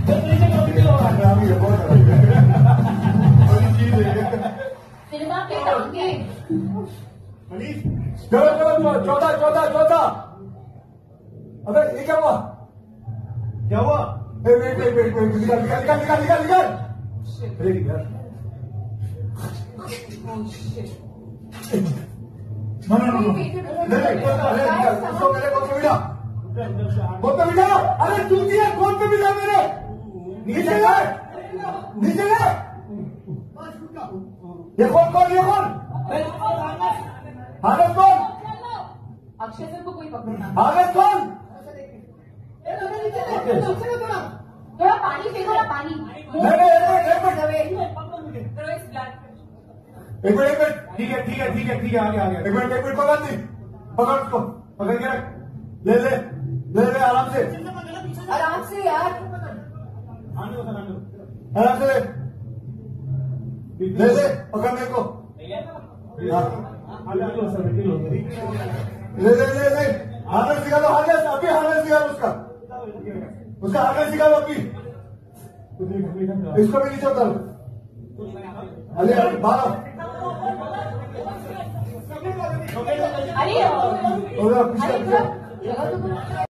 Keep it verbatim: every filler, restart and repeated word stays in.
Cinema के टांगे चलो चलो चौदह चौदह चौदह। अबे ये क्या हुआ? क्या हुआ? Wait wait wait wait wait निकाल निकाल निकाल निकाल निकाल निकाल। अरे यार नो नो नो नहीं नहीं अरे निकाल उसको मेरे को बिठा बोल पे बिठा। अरे तू दिया कौन पे बिठा मेरे नीचे ले नीचे ले। ये कौन कौन ये कौन हालत कौन? अक्षय सर को कोई पकड़ना। हालत कौन? थोड़ा पानी फेंको ना पानी। नहीं नहीं एक मिनट एक मिनट एक मिनट एक मिनट ठीक है ठीक है ठीक है ठीक है आगे आगे एक मिनट एक मिनट पकड़ दी पकड़ उसको पकड़ के रख ले ले ले ले आराम से आराम से यार आराम से ले ले ले पकड़ मेरे को ले ले ले ले हार्नेस निकालो हार्नेस अभी हार्नेस निकालो उसका उसका हार्नेस निकालो अभी इसको भी नीचे उतारो अरे बारह अरे और